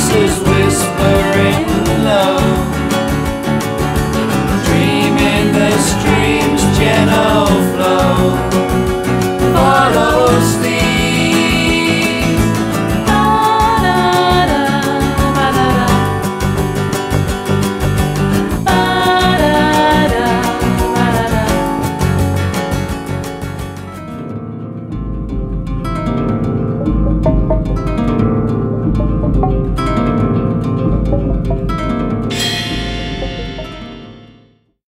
voices whispering low, dreaming the stream's gentle flow follows thee.